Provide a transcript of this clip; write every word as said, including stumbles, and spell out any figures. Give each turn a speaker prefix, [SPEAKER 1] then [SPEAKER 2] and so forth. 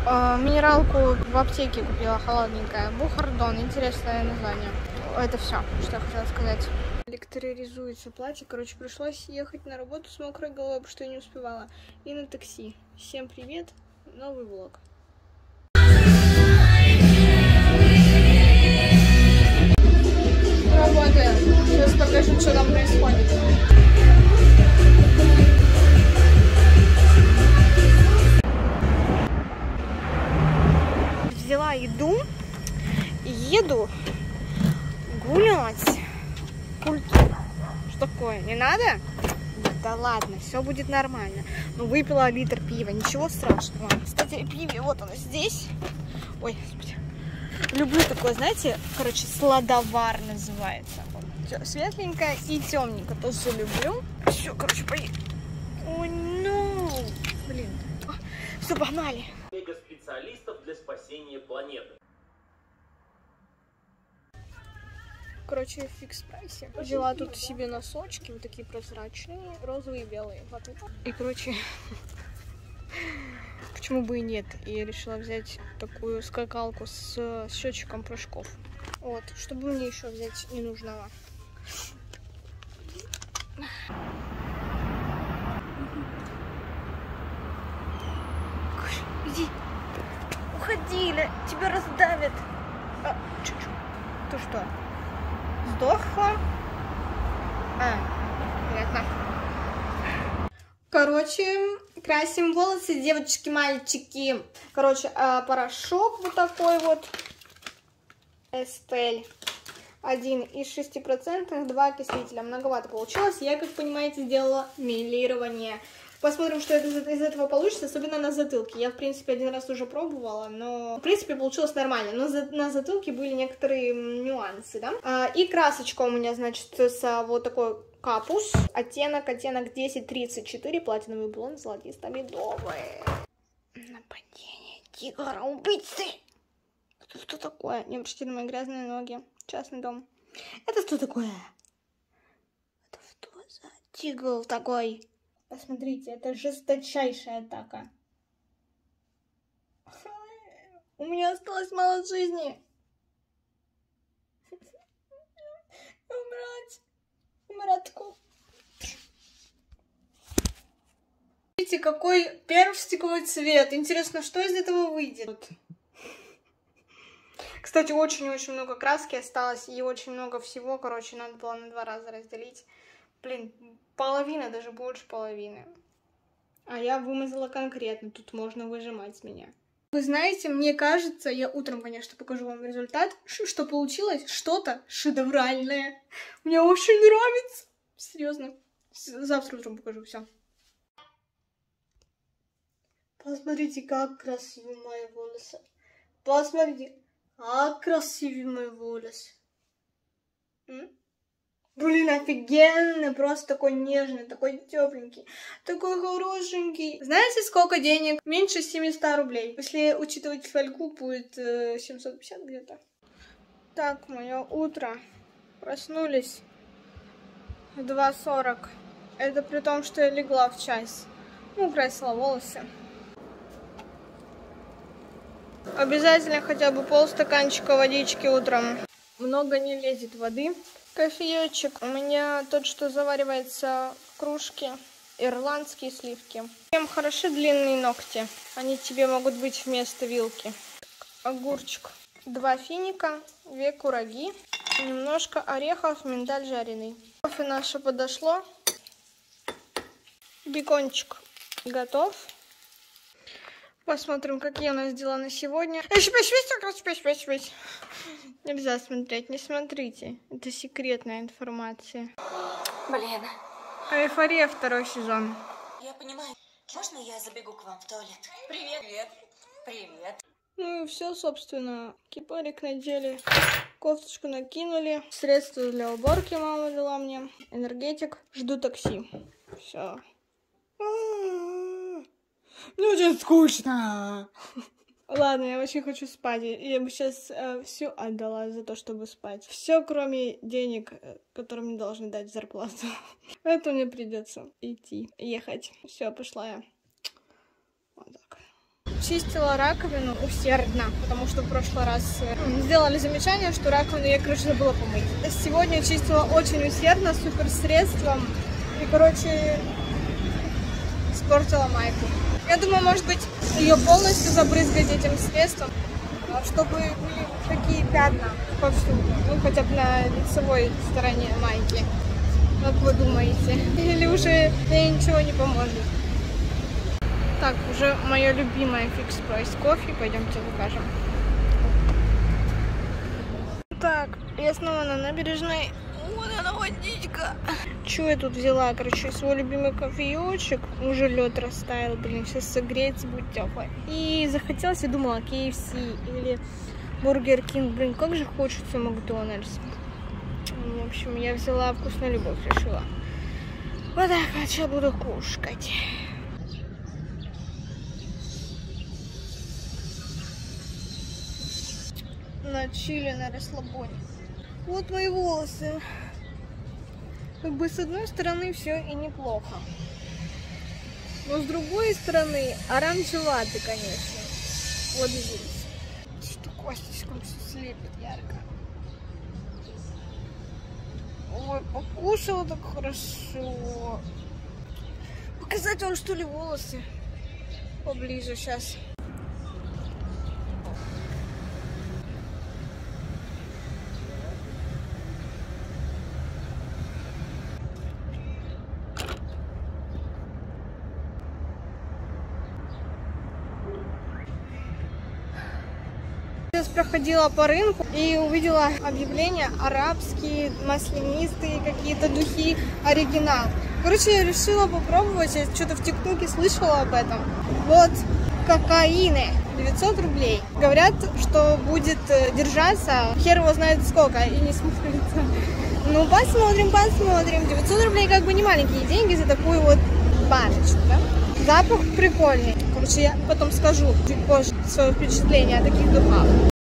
[SPEAKER 1] Э, минералку в аптеке купила, холодненькая. Бухардон, интересное название. Это все, что я хотела сказать. Электроризуется платье. Короче, пришлось ехать на работу с мокрой головой, потому что я не успевала. И на такси. Всем привет, новый влог. Работаем. Сейчас покажу, что там происходит. Взяла еду и еду гулять. Кульки. Что такое? Не надо? Да ладно, все будет нормально. Ну, выпила литр пива, ничего страшного. Кстати, пиво, вот оно здесь. Ой, господи. Люблю такое, знаете, короче, сладовар называется. Вот. Светленькое и темненькое тоже люблю. Все, короче, поехали. Ой, ну, блин. Все, погнали.
[SPEAKER 2] Специалистов для спасения планеты.
[SPEAKER 1] Короче, в фикс прайсе. Взяла тут себе носочки, вот такие прозрачные, розовые и белые. И, короче, почему бы и нет? И я решила взять такую скакалку с, с счетчиком прыжков. Вот, чтобы мне еще взять ненужного. Иди, уходили, тебя раздавят. А, чуть-чуть. Ты что? Сдохла? А, понятно. Короче, красим волосы, девочки, мальчики. Короче, порошок вот такой вот. Эстель. Один из шести процентов, два окислителя. Многовато получилось. Я, как понимаете, сделала мелирование. Посмотрим, что это из этого получится, особенно на затылке. Я, в принципе, один раз уже пробовала, но, в принципе, получилось нормально. Но за, на затылке были некоторые нюансы, да. А, и красочка у меня, значит, с вот такой капус. Оттенок, оттенок десять тридцать четыре, платиновый блонд, золотисто-медовый. Нападение тигра, убийцы! Это что такое? Не обращайте на мои грязные ноги. Частный дом. Это что такое? Это что за тигр такой? Посмотрите, это жесточайшая атака. У меня осталось мало жизни. Умрать. Умратку. Видите, какой персиковый цвет. Интересно, что из этого выйдет. Кстати, очень-очень много краски осталось и очень много всего. Короче, надо было на два раза разделить. Блин, половина, даже больше половины. А я вымазала конкретно. Тут можно выжимать с меня. Вы знаете, мне кажется, я утром, конечно, покажу вам результат, что получилось что-то шедевральное. Мне очень нравится. Серьезно. Завтра утром покажу. Все. Посмотрите, как красивы мои волосы. Посмотрите, как красивы мои волосы. М? Блин, офигенно, просто такой нежный, такой тепленький, такой хорошенький. Знаете, сколько денег? Меньше семисот рублей. Если учитывать фольгу, будет э, семьсот пятьдесят где-то. Так, мое утро. Проснулись в два сорок. Это при том, что я легла в час. Ну, красила волосы. Обязательно хотя бы полстаканчика водички утром. Много не лезет воды. Кофеечек. У меня тот, что заваривается в кружке. Ирландские сливки. Чем хороши длинные ногти. Они тебе могут быть вместо вилки. Огурчик. Два финика. Две кураги. Немножко орехов. Миндаль жареный. Кофе наше подошло. Бекончик готов. Посмотрим, какие у нас дела на сегодня. Нельзя смотреть, не смотрите. Это секретная информация.
[SPEAKER 3] Блин.
[SPEAKER 1] Эйфория второй сезон.
[SPEAKER 3] Я понимаю. Можно я забегу к вам в туалет? Привет. Привет. Привет.
[SPEAKER 1] Ну и все, собственно. Кипарик надели. Кофточку накинули. Средства для уборки мама дала мне. Энергетик. Жду такси. Все. Мне очень скучно. Ладно, я очень хочу спать. Я бы сейчас э, все отдала за то, чтобы спать. Все, кроме денег, которые мне должны дать зарплату. Поэтому мне придется идти, ехать. Все, пошла я. Вот так. Чистила раковину усердно, потому что в прошлый раз сделали замечание, что раковину я, короче, забыла помыть. Сегодня чистила очень усердно, супер средством. И, короче, испортила майку. Я думаю, может быть, ее полностью забрызгать этим средством, чтобы были такие пятна повсюду. Ну, хотя бы на лицевой стороне майки. Как вы думаете? Или уже мне ничего не поможет? Так, уже мое любимое Fix Price кофе. Пойдемте закажем. Так, я снова на набережной. Вот она, водичка. Че я тут взяла? Короче, свой любимый кофеечек. Уже лед растаял, блин, сейчас согреется, будет тепло. И захотелось, я думала, кей эф си или Бургер Кинг. Блин, как же хочется Макдональдс. В общем, я взяла вкусную любовь, решила. Вот так вот, сейчас буду кушать. На чили, на расслабоне. Вот мои волосы. Как бы с одной стороны все и неплохо. Но с другой стороны оранжеватый, конечно. Вот здесь. Что косточком все слепит ярко. Ой, покушала так хорошо. Показать вам, что ли, волосы поближе сейчас. Сейчас проходила по рынку и увидела объявление: арабские, маслянистые какие-то духи, оригинал. Короче, я решила попробовать, я что-то в ТикТоке слышала об этом. Вот, кокаины, девятьсот рублей. Говорят, что будет держаться, хер его знает сколько, и не смотрится. Ну, посмотрим, посмотрим. девятьсот рублей как бы не маленькие деньги за такую вот баночку, да? Запах прикольный. Короче, я потом скажу чуть позже свое впечатление о таких духах.